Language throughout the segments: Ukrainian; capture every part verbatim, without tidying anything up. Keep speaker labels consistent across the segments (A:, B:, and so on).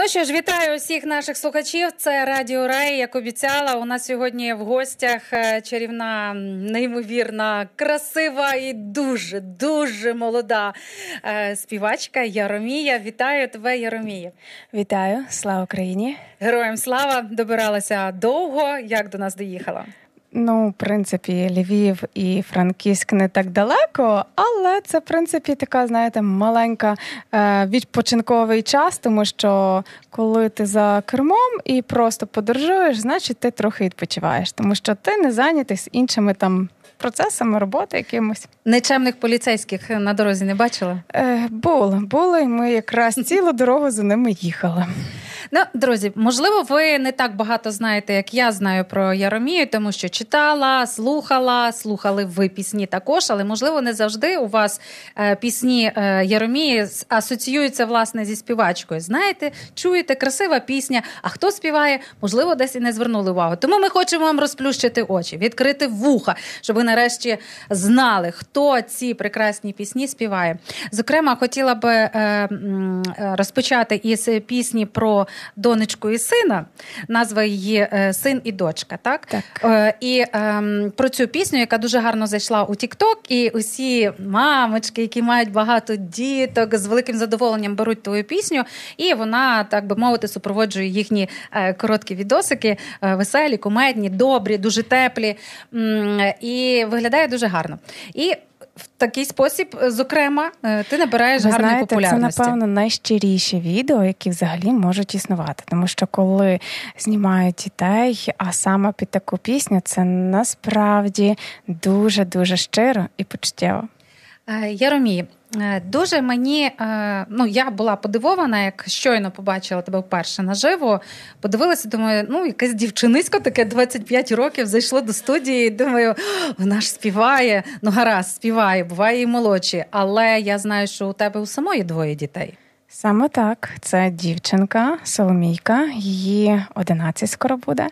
A: Ну що ж, вітаю усіх наших слухачів. Це Радіо Рай, як обіцяла. У нас сьогодні в гостях чарівна, неймовірна, красива і дуже-дуже молода співачка Яромія. Вітаю тебе, Яромія.
B: Вітаю, слава Україні.
A: Героям слава. Добиралася довго. Як до нас доїхала?
B: Ну, в принципі, Львів і Франківськ не так далеко, але це, в принципі, така, знаєте, маленька е, відпочинковий час, тому що коли ти за кермом і просто подорожуєш, значить ти трохи відпочиваєш, тому що ти не зайнятий з іншими там процесами роботи якимось.
A: Нечемних поліцейських на дорозі не бачила?
B: Е, були, були, ми якраз цілу дорогу за ними їхали.
A: Ну, друзі, можливо, ви не так багато знаєте, як я знаю про Яромію, тому що читала, слухала, слухали ви пісні також, але, можливо, не завжди у вас е, пісні е, Яромії асоціюються, власне, зі співачкою. Знаєте, чуєте, красива пісня, а хто співає, можливо, десь і не звернули увагу. Тому ми хочемо вам розплющити очі, відкрити вуха, щоб ви нарешті знали, хто ці прекрасні пісні співає. Зокрема, хотіла би е, е, розпочати із пісні про донечку і сина, назва її «Син і дочка», так?
B: Так.
A: І ем, про цю пісню, яка дуже гарно зайшла у TikTok, і усі мамочки, які мають багато діток, з великим задоволенням беруть твою пісню, і вона, так би мовити, супроводжує їхні е, короткі відосики, е, веселі, кумедні, добрі, дуже теплі, м- і виглядає дуже гарно. І в такий спосіб, зокрема, ти набираєш
B: Ви
A: гарної
B: знаєте,
A: популярності.
B: Це, напевно, найщиріші відео, які взагалі можуть існувати. Тому що коли знімають дітей, а саме під таку пісню, це насправді дуже-дуже щиро і почуттєво.
A: Яромій, дуже мені, ну, я була подивована, як щойно побачила тебе вперше наживо, подивилася, думаю, ну, якась дівчинисько таке, двадцять п'ять років, зайшло до студії, думаю, вона ж співає, ну, гаразд, співає, буває і молодші, але я знаю, що у тебе у самої двоє дітей.
B: Саме так, це дівчинка, Соломійка, її одинадцять скоро буде,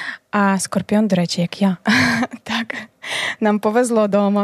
B: а Скорпіон, до речі, як я. Так, нам повезло вдома.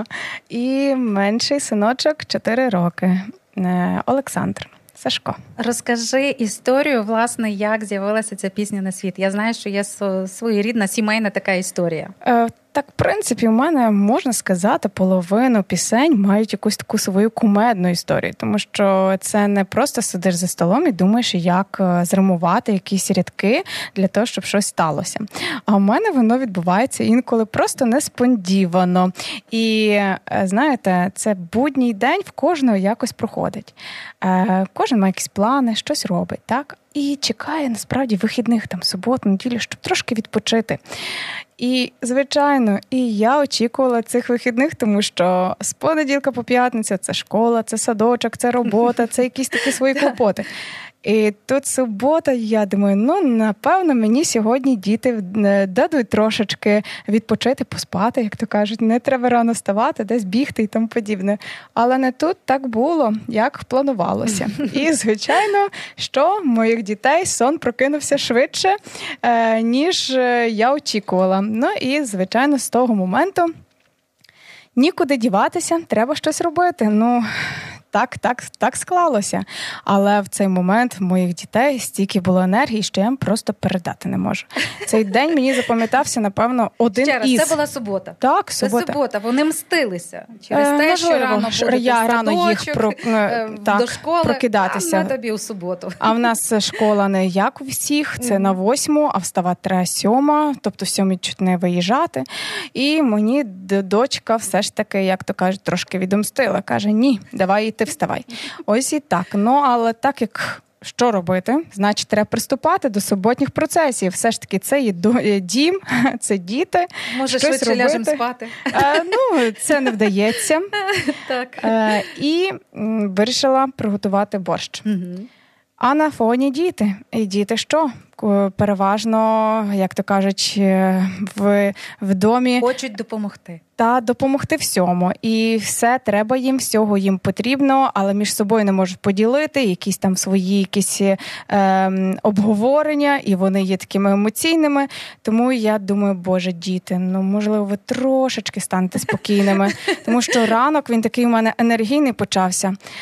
B: І менший синочок чотири роки, Олександр. Сашко.
A: Розкажи історію, власне, як з'явилася ця пісня на світ. Я знаю, що є своєрідна сімейна така історія.
B: Е, так, в принципі, у мене, можна сказати, половину пісень мають якусь таку свою кумедну історію, тому що це не просто сидиш за столом і думаєш, як зримувати якісь рядки для того, щоб щось сталося. А у мене воно відбувається інколи просто несподівано. І, знаєте, це будній день в кожного якось проходить. Е, кожен має якісь плани, щось робить, так? І чекає, насправді, вихідних, там, суботу, неділю, щоб трошки відпочити. І, звичайно, і я очікувала цих вихідних, тому що з понеділка по п'ятницю це школа, це садочок, це робота, це якісь такі свої клопоти. І тут субота, я думаю, ну, напевно, мені сьогодні діти дадуть трошечки відпочити, поспати, як то кажуть. Не треба рано вставати, десь бігти і тому подібне. Але не тут так було, як планувалося. І, звичайно, що моїх дітей сон прокинувся швидше, ніж я очікувала. Ну і, звичайно, з того моменту нікуди діватися, треба щось робити. Ну, так, так, так склалося. Але в цей момент в моїх дітей стільки було енергії, що я їм просто передати не можу. Цей день мені запам'ятався, напевно, один
A: Ще раз,
B: із.
A: це була субота.
B: Так, субота.
A: Це субота, вони мстилися. Через
B: е,
A: те,
B: можливо,
A: що рано буде
B: я рано їх про,
A: е,
B: так,
A: до школи,
B: прокидатися.
A: А ми тобі у суботу.
B: А в нас школа не як у всіх, це mm. на восьму, а вставати треба сьома, тобто в сьомій чуть не виїжджати. І мені дочка все ж таки, як то кажуть, трошки відомстила. Каже, ні, давай іти вставай. Ось і так. Ну, але так як що робити? Значить, треба приступати до суботніх процесів. Все ж таки, це є дім, це діти.
A: Може, швидше ляжемо спати?
B: Е, ну, це не вдається.
A: Так.
B: Е, і м, вирішила приготувати борщ.
A: Угу.
B: А на фоні діти. І діти що? Переважно, як то кажуть, в, в домі...
A: Хочуть допомогти.
B: Та допомогти всьому. І все треба їм, всього їм потрібно, але між собою не можуть поділити, якісь там свої якісь е, обговорення, і вони є такими емоційними. Тому я думаю, боже, діти, ну, можливо, ви трошечки станете спокійними. Тому що ранок, він такий у мене енергійний почався.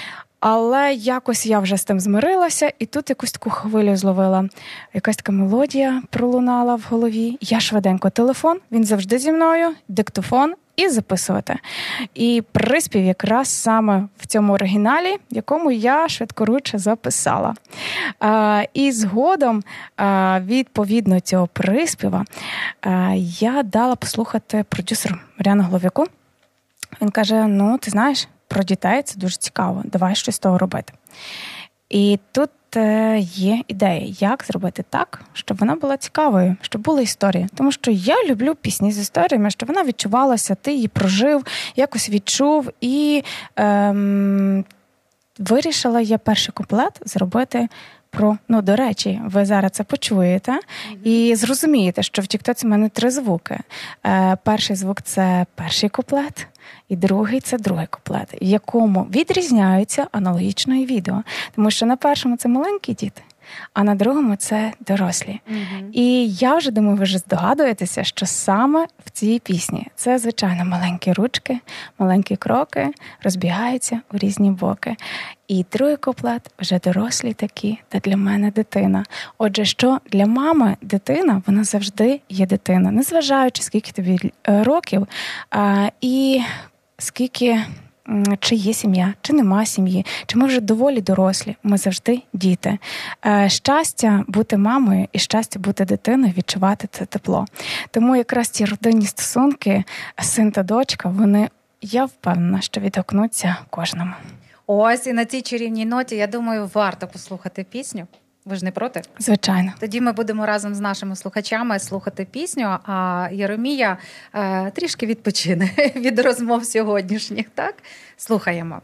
B: Але якось я вже з тим змирилася, і тут якусь таку хвилю зловила. Якась така мелодія пролунала в голові. Я швиденько телефон, він завжди зі мною, диктофон і записувати. І приспів якраз саме в цьому оригіналі, якому я швидкоруче записала. А, і згодом, а, відповідно цього приспіва, а, я дала послухати продюсеру Мар'яну Голов'яку. Він каже, ну, ти знаєш, про дітей це дуже цікаво, давай щось з того робити. І тут є ідея, як зробити так, щоб вона була цікавою, щоб була історія. Тому що я люблю пісні з історіями, щоб вона відчувалася, ти її прожив, якось відчув. І ем, вирішила я перший куплет зробити про, ну, до речі, ви зараз це почуєте mm-hmm. і зрозумієте, що в тіктоці в мене три звуки. Е, перший звук – це перший куплет, і другий – це другий куплет, в якому відрізняються аналогічно і відео. Тому що на першому це маленькі діти, а на другому це дорослі. Mm-hmm. І я вже думаю, ви вже здогадуєтеся, що саме в цій пісні це, звичайно, маленькі ручки, маленькі кроки розбігаються у різні боки. І другий куплет вже дорослі такі, та для мене дитина. Отже, що для мами дитина, вона завжди є дитина, незважаючи, скільки тобі років, а, і скільки, чи є сім'я, чи нема сім'ї, чи ми вже доволі дорослі, ми завжди діти. Щастя бути мамою і щастя бути дитиною, відчувати це тепло. Тому якраз ці родинні стосунки, син та дочка, вони, я впевнена, що відгукнуться кожному.
A: Ось, і на цій чарівній ноті, я думаю, варто послухати пісню. Ви ж не проти?
B: Звичайно.
A: Тоді ми будемо разом з нашими слухачами слухати пісню, а Єремія е, трішки відпочине від розмов сьогоднішніх, так? Слухаємо.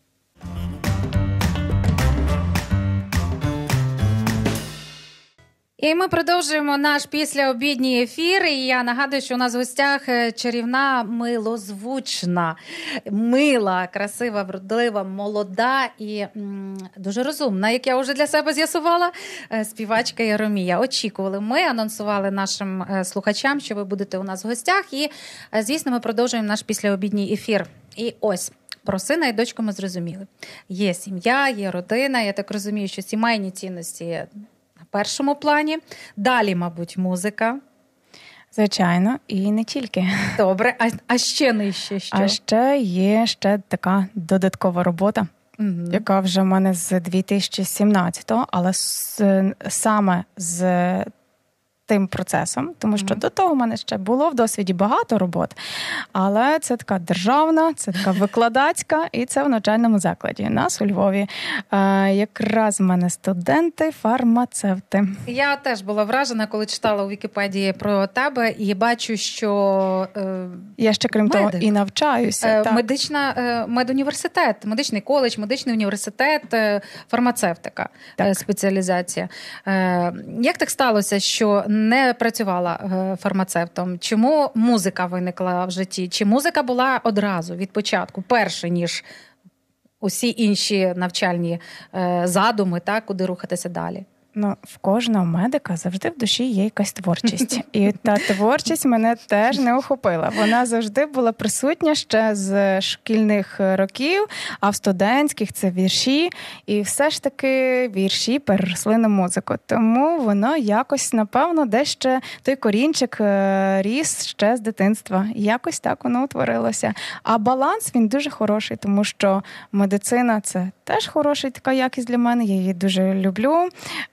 A: І ми продовжуємо наш післяобідній ефір. І я нагадую, що у нас в гостях чарівна, милозвучна, мила, красива, вродлива, молода і м, дуже розумна, як я вже для себе з'ясувала, співачка Єремія. Очікували ми, анонсували нашим слухачам, що ви будете у нас в гостях. І, звісно, ми продовжуємо наш післяобідній ефір. І ось, про сина і дочку ми зрозуміли. Є сім'я, є родина. Я так розумію, що сімейні цінності першому плані. Далі, мабуть, музика.
B: Звичайно, і не тільки.
A: Добре, а, а ще нижче що?
B: А ще є ще така додаткова робота, угу. яка вже в мене з дві тисячі сімнадцятого, але з, саме з тим процесом, тому що mm-hmm. до того в мене ще було в досвіді багато робот, але це така державна, це така викладацька, і це в навчальному закладі. У нас у Львові е, якраз в мене студенти, фармацевти.
A: Я теж була вражена, коли читала у Вікіпедії про тебе, і бачу, що е,
B: я ще, крім медик. того, і навчаюся.
A: Е,
B: так.
A: Медична, е, медуніверситет, медичний коледж, медичний університет, е, фармацевтика, е, спеціалізація. Е, як так сталося, що не працювала фармацевтом? Чому музика виникла в житті? Чи музика була одразу, від початку, перше, ніж усі інші навчальні задуми, так, куди рухатися далі?
B: Ну, в кожного медика завжди в душі є якась творчість. І та творчість мене теж не охопила. Вона завжди була присутня ще з шкільних років, а в студентських це вірші. І все ж таки вірші переросли на музику. Тому воно якось, напевно, десь ще той корінчик ріс ще з дитинства. Якось так воно утворилося. А баланс, він дуже хороший, тому що медицина – це теж хороша така якість для мене. Я її дуже люблю.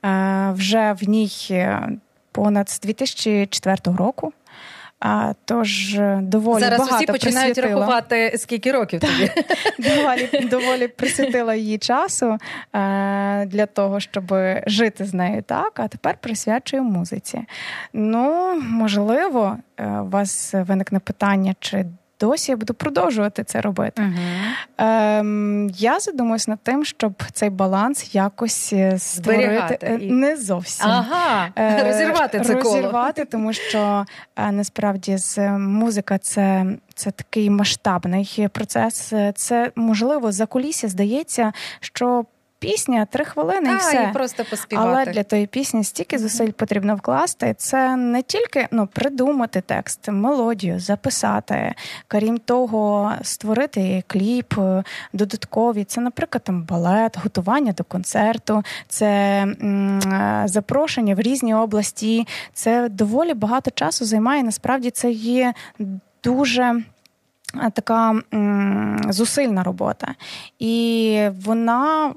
B: Вже в ній понад з дві тисячі четвертого року. Тож доволі
A: Зараз
B: багато
A: усі починають
B: присвятила.
A: Рахувати, скільки років тобі.
B: доволі, доволі присвятила її часу для того, щоб жити з нею так, а тепер присвячую музиці. Ну, можливо, у вас виникне питання, чи досі я буду продовжувати це робити. Uh-huh. Ем, я задумуюсь над тим, щоб цей баланс якось створити.
A: І...
B: Не зовсім.
A: Ага, е- розірвати це коло.
B: Розірвати, тому що е, насправді з музика це, це такий масштабний процес. Це, можливо, за кулісся здається, що пісня, три хвилини
A: а,
B: і все.
A: І просто поспівати.
B: Але для тої пісні стільки зусиль потрібно вкласти. Це не тільки ну, придумати текст, мелодію, записати, крім того, створити кліп додаткові. Це, наприклад, там балет, готування до концерту, це м, запрошення в різні області. Це доволі багато часу займає. Насправді це є дуже така м, зусильна робота. І вона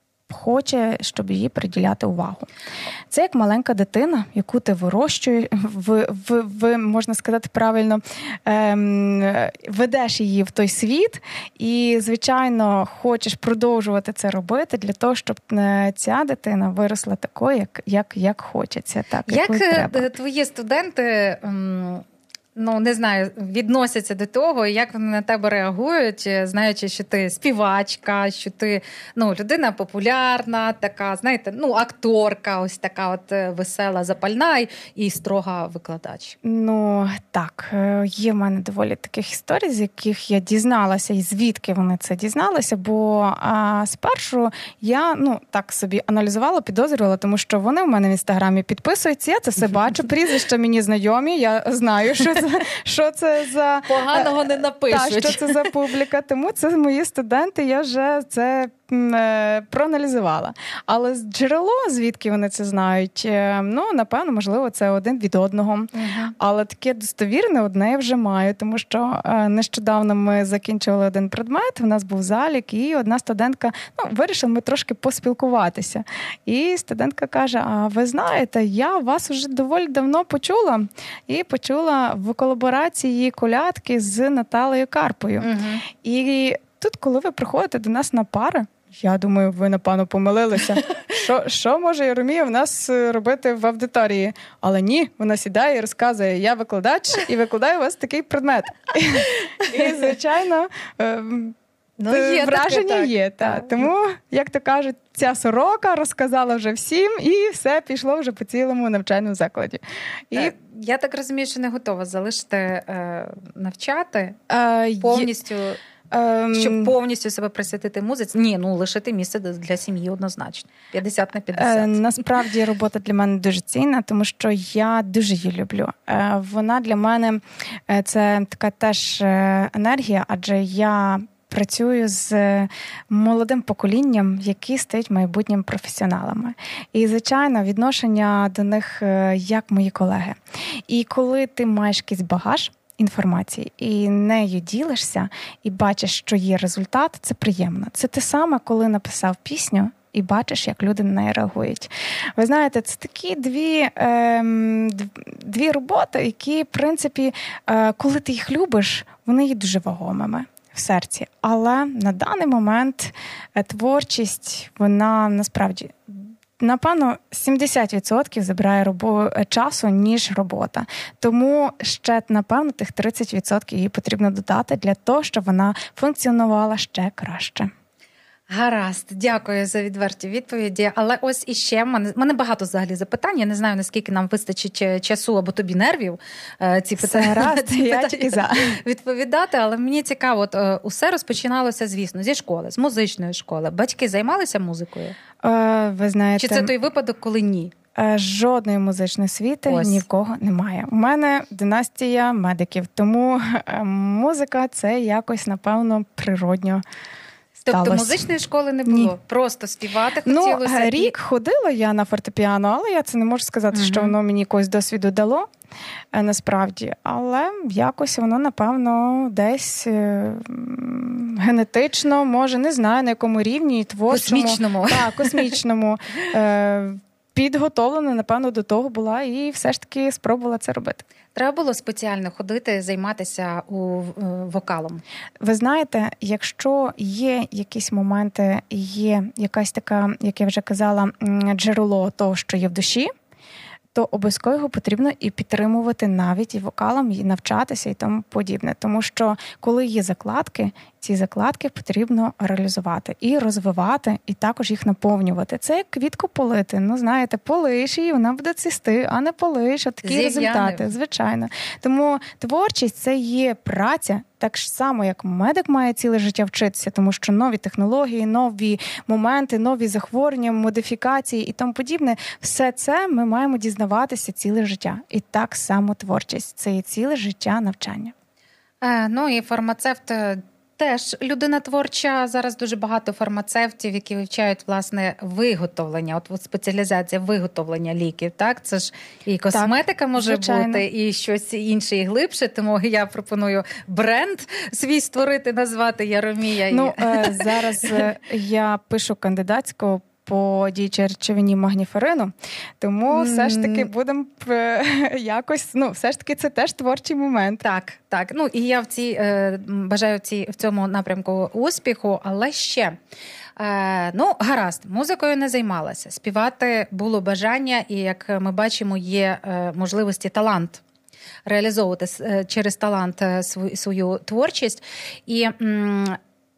B: хоче, щоб її приділяти увагу. Це як маленька дитина, яку ти вирощуєш, в, в, в, можна сказати правильно, ем, ведеш її в той світ і, звичайно, хочеш продовжувати це робити для того, щоб ця дитина виросла такою, як, як, як хочеться. Так,
A: як
B: треба.
A: Твої студенти... Ем... Ну, не знаю, відносяться до того, як вони на тебе реагують, знаючи, що ти співачка, що ти, ну, людина популярна, така, знаєте, ну, акторка, ось така от весела, запальна і строга викладач.
B: Ну, так, є в мене доволі таких історій, з яких я дізналася, і звідки вони це дізналися, бо а, спершу я, ну, так собі аналізувала, підозрювала, тому що вони в мене в Інстаграмі підписуються, я це все бачу, прізвища мені знайомі, я знаю, що це Що це за...
A: Поганого не напишуть.
B: Так, що це за публіка. Тому це мої студенти, я вже це проаналізувала. Але джерело, звідки вони це знають, ну, напевно, можливо, це один від одного. Uh-huh. Але таке достовірне одне я вже маю, тому що нещодавно ми закінчували один предмет, у нас був залік, і одна студентка, ну, вирішила ми трошки поспілкуватися. І студентка каже, а ви знаєте, я вас вже доволі давно почула, і почула в колаборації колядки з Наталею Карпою. Uh-huh. І тут, коли ви приходите до нас на пари, я думаю, ви, напевно, помилилися. Що, що може Яромія в нас робити в аудиторії? Але ні, вона сідає і розказує, я викладач і викладаю у вас такий предмет. І, звичайно, ну, є враження таке, є. Так. Так. Тому, як то кажуть, ця сорока розказала вже всім, і все пішло вже по цілому навчальному закладі. І...
A: Я так розумію, що не готова залишити е, навчати е, повністю... Є... Щоб повністю себе присвятити музиці? Ні, ну лишити місце для сім'ї однозначно. п'ятдесят на п'ятдесят.
B: Насправді робота для мене дуже цінна, тому що я дуже її люблю. Вона для мене це така теж енергія, адже я працюю з молодим поколінням, які стають майбутніми професіоналами. І, звичайно, відношення до них як мої колеги. І коли ти маєш якийсь багаж інформації і нею ділишся, і бачиш, що є результат, це приємно. Це те саме, коли написав пісню, і бачиш, як люди на неї реагують. Ви знаєте, це такі дві, е, дві роботи, які, в принципі, е, коли ти їх любиш, вони є дуже вагомими в серці. Але на даний момент творчість, вона насправді... Напевно, сімдесят відсотків забирає робо... часу, ніж робота. Тому ще, напевно, тих тридцять відсотків їй потрібно додати для того, щоб вона функціонувала ще краще.
A: Гаразд, дякую за відверті відповіді. Але ось іще, в мене, в мене багато взагалі запитань. Я не знаю, наскільки нам вистачить часу або тобі нервів ці питання,
B: гаразд,
A: ці
B: я
A: питання
B: за.
A: відповідати. Але мені цікаво, от, усе розпочиналося, звісно, зі школи, з музичної школи. Батьки займалися музикою?
B: Е, ви знаєте...
A: Чи це той випадок, коли ні?
B: Жодної музичної освіти
A: Ось.
B: ні в кого немає. У мене династія медиків, тому музика – це якось, напевно, природньо.
A: Тобто
B: сталося.
A: Музичної школи не було? Ні. Просто співати хотілося?
B: Ну, рік і... ходила я на фортепіано, але я це не можу сказати, uh-huh. що воно мені якогось досвіду дало, насправді. Але якось воно, напевно, десь генетично, може, не знаю, на якому рівні, творчому.
A: Космічному.
B: Так, космічному. Підготовлена, напевно, до того була і все ж таки спробувала це робити.
A: Треба було спеціально ходити, займатися у вокалом? Ви
B: знаєте, якщо є якісь моменти, є якась така, як я вже казала, джерело того, що є в душі, то обов'язково його потрібно і підтримувати навіть і вокалом, і навчатися і тому подібне. Тому що коли є закладки, ці закладки потрібно реалізувати і розвивати, і також їх наповнювати. Це як квітку полити. Ну, знаєте, полиш її, вона буде цвісти, а не полиш. От такі результати, звичайно. Тому творчість – це є праця Так само, як медик має ціле життя вчитися, тому що нові технології, нові моменти, нові захворювання, модифікації і тому подібне, все це ми маємо дізнаватися ціле життя. І так само творчість – це і ціле життя навчання.
A: Е, ну і фармацевт теж людина творча. Зараз дуже багато фармацевтів, які вивчають, власне, виготовлення, от, от спеціалізація виготовлення ліків, так? Це ж і косметика так, може звичайно. Бути, і щось інше, і глибше, тому я пропоную бренд свій створити, назвати Яромія.
B: Ну, е, зараз я пишу кандидатську по діючій речовині магніферину, тому mm. все ж таки будемо якось, ну, все ж таки це теж творчий момент.
A: Так, так. Ну, і я в цій, е, бажаю в, цій, в цьому напрямку успіху, але ще, е, ну, гаразд, музикою не займалася, співати було бажання, і, як ми бачимо, є е, можливості, талант реалізовувати е, через талант е, свою, свою творчість. І м-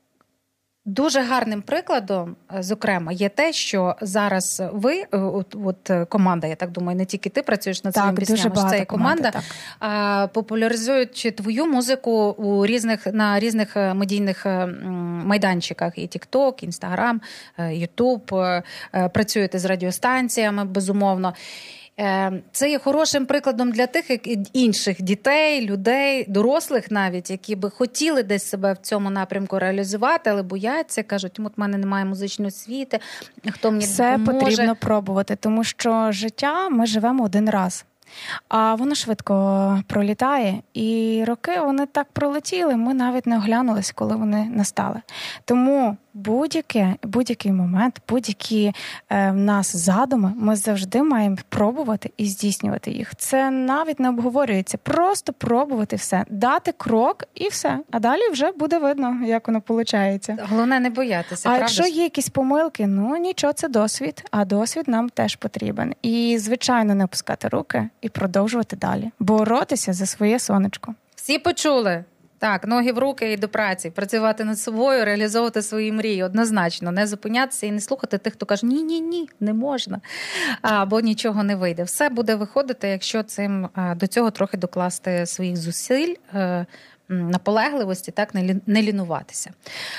A: Дуже гарним прикладом, зокрема, є те, що зараз ви, от, от команда, я так думаю, не тільки ти працюєш над своїми піснями, що це і команда, команда популяризують твою музику у різних, на різних медійних майданчиках. І TikTok, Instagram, YouTube, працюєте з радіостанціями, безумовно. Це є хорошим прикладом для тих інших дітей, людей, дорослих навіть, які би хотіли десь себе в цьому напрямку реалізувати, але бояться, кажуть, от в мене немає музичної освіти, хто мені
B: Все
A: допоможе.
B: Все потрібно пробувати, тому що життя ми живемо один раз. А воно швидко пролітає, і роки вони так пролетіли, ми навіть не оглянулись, коли вони настали. Тому будь-який, будь-який момент, будь-які е, в нас задуми, ми завжди маємо пробувати і здійснювати їх. Це навіть не обговорюється, просто пробувати все, дати крок і все. А далі вже буде видно, як воно виходить.
A: Головне не боятися,
B: а
A: правда?
B: Якщо є якісь помилки, ну нічого, це досвід, а досвід нам теж потрібен. І, звичайно, не опускати руки і продовжувати далі. Боротися за своє сонечко.
A: Всі почули? Так, ноги в руки і до праці, працювати над собою, реалізовувати свої мрії, однозначно, не зупинятися і не слухати тих, хто каже, ні-ні-ні, не можна, або нічого не вийде. Все буде виходити, якщо цим до цього трохи докласти своїх зусиль, наполегливості, так, не лінуватися.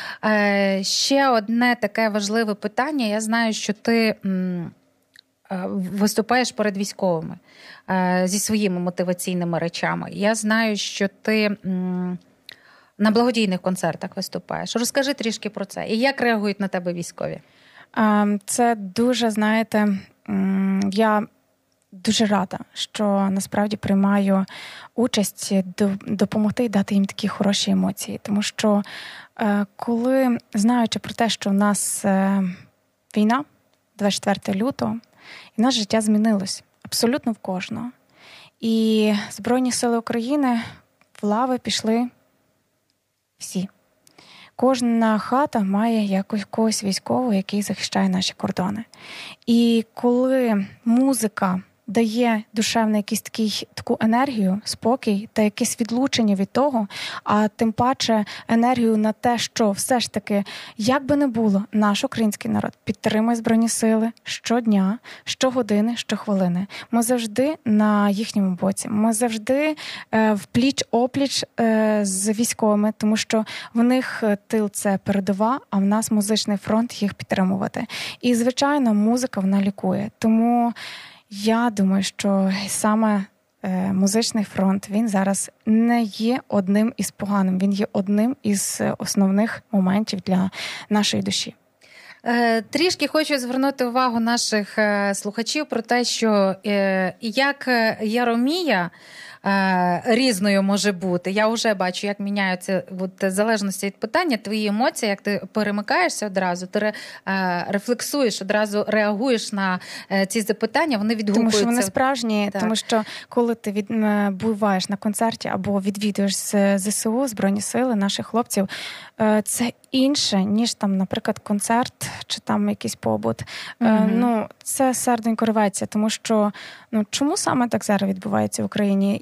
A: Ще одне таке важливе питання. Я знаю, що ти виступаєш перед військовими зі своїми мотиваційними речами. Я знаю, що ти на благодійних концертах виступаєш. Розкажи трішки про це. І як реагують на тебе військові?
B: Це дуже, знаєте, я дуже рада, що насправді приймаю участь, допомогти і дати їм такі хороші емоції. Тому що коли, знаючи про те, що в нас війна, двадцять четвертого лютого, і наше життя змінилось абсолютно в кожного. І Збройні сили України в лави пішли всі. Кожна хата має якогось військового, який захищає наші кордони. І коли музика дає душевно якийсь такий, таку енергію, спокій та якесь відлучення від того, а тим паче енергію на те, що все ж таки, як би не було, наш український народ підтримує Збройні сили щодня, щогодини, щохвилини. Ми завжди на їхньому боці. Ми завжди е, в пліч-опліч е, з військовими, тому що в них тил – це передова, а в нас музичний фронт їх підтримувати. І, звичайно, музика вона лікує. Тому я думаю, що саме е, музичний фронт, він зараз не є одним із поганим, він є одним із основних моментів для нашої душі.
A: Е, трішки хочу звернути увагу наших е, слухачів про те, що е, як Яромія е, різною може бути. Я вже бачу, як міняються от, в залежності від питання твої емоції, як ти перемикаєшся одразу, ти е, рефлексуєш, одразу реагуєш на е, ці запитання, вони відгукуються.
B: Тому що вони справжні, так. Тому що коли ти від, буваєш на концерті або відвідуєш ЗСУ, Збройні сили, наших хлопців, е, це інше, ніж там, наприклад, концерт чи там якийсь побут. Mm-hmm. Е, ну, це серденько рветься, тому що ну, чому саме так зараз відбувається в Україні?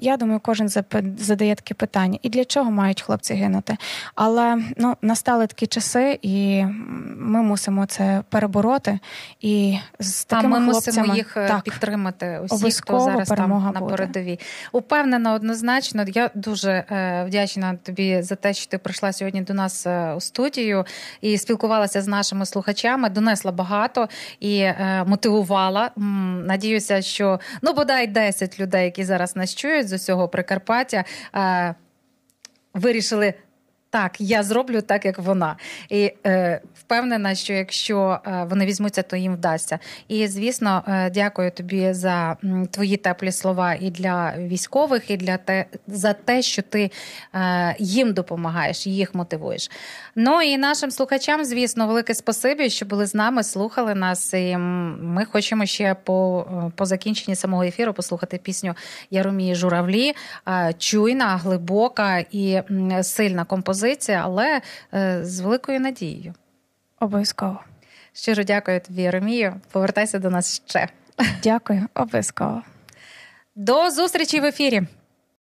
B: я думаю, кожен задає таке питання. І для чого мають хлопці гинути? Але ну, настали такі часи, і ми мусимо це перебороти. І з такими
A: а ми
B: хлопцями,
A: мусимо їх
B: так,
A: підтримати. Усі, хто зараз там на передовій. Упевнена однозначно. Я дуже е, вдячна тобі за те, що ти прийшла сьогодні до нас е, у студію і спілкувалася з нашими слухачами, донесла багато і е, мотивувала. М, надіюся, що, ну, бодай десять людей, які зараз нас чують з усього Прикарпаття, е, вирішили: так, я зроблю так, як вона. І е, впевнена, що якщо е, вони візьмуться, то їм вдасться. І, звісно, е, дякую тобі за м, твої теплі слова і для військових, і для те, за те, що ти е, їм допомагаєш, їх мотивуєш. Ну і нашим слухачам, звісно, велике спасибі, що були з нами, слухали нас. І ми хочемо ще по, по закінченні самого ефіру послухати пісню Яромії Журавлі. Е, чуйна, глибока і м, сильна композиція. Але е, з великою надією.
B: Обов'язково.
A: Щиро дякую тобі, Яромію. Повертайся до нас ще.
B: Дякую, обов'язково.
A: До зустрічі в ефірі.